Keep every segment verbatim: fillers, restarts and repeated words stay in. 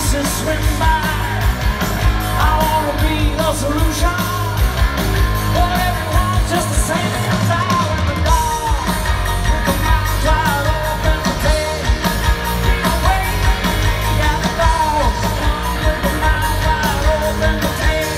faces swim by. I wanna be the solution, but everyone's just the same as I. In the dark, with the mouth wide open to take, get away at the door, with the mouth wide open to take.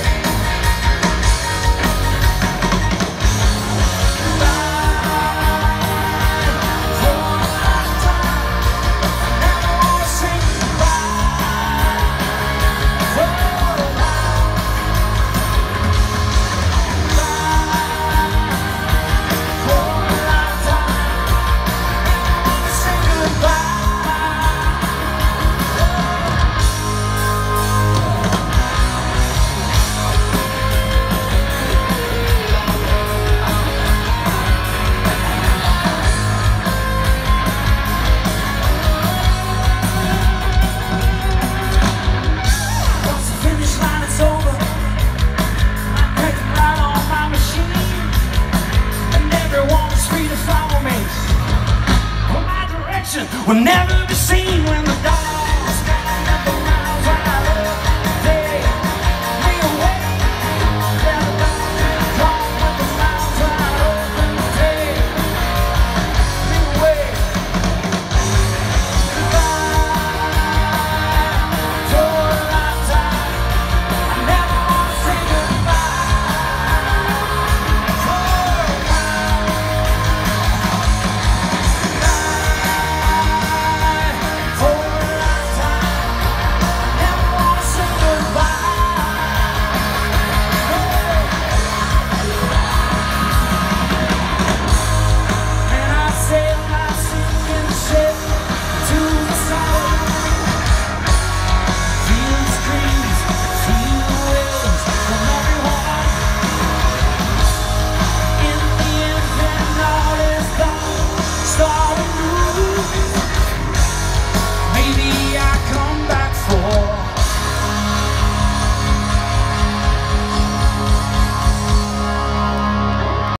We'll never